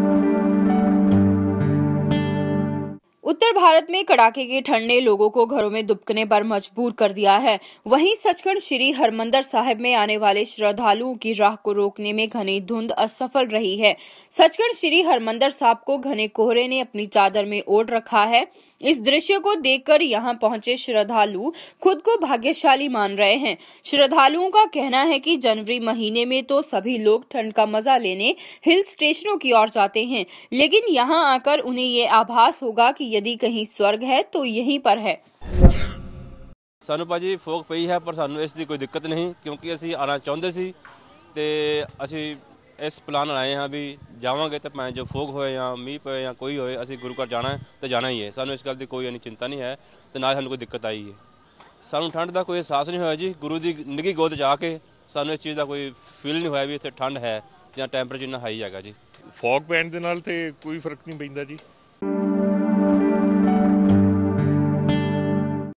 उत्तर भारत में कड़ाके की ठंड ने लोगों को घरों में दुबकने पर मजबूर कर दिया है। वहीं सचखंड श्री हरमंदिर साहिब में आने वाले श्रद्धालुओं की राह को रोकने में घनी धुंध असफल रही है। सचखंड श्री हरमंदिर साहिब को घने कोहरे ने अपनी चादर में ओढ़ रखा है। इस दृश्य को देखकर यहां पहुंचे श्रद्धालु खुद को भाग्यशाली मान रहे हैं। श्रद्धालुओं का कहना है कि जनवरी महीने में तो सभी लोग ठंड का मजा लेने हिल स्टेशनों की ओर जाते हैं, लेकिन यहां आकर उन्हें ये आभास होगा कि यदि कहीं स्वर्ग है तो यहीं पर है। सानू भाजी फोक पई है पर सानू इस दी कोई दिक्कत नहीं, क्योंकि असी आना चाहते सी ते असी इस प्लान आए हाँ भी जावांगे तो भावें जो फोक होए या मीह पे या कोई होए, असी गुरु घर जाना है तो जाना ही है। सानू इस गल की कोई चिंता नहीं है तो ना सानू कोई दिक्कत आई है। सानू ठंड का कोई एहसास नहीं होया जी। गुरु की निगी गोद च आके सानू इस चीज़ का कोई फील नहीं होया भी इत्थे ठंड है या टैंपरेचर इन्ना हाई हैगा जी। फॉग पैण दे नाल ते कोई फर्क नहीं पैंदा जी।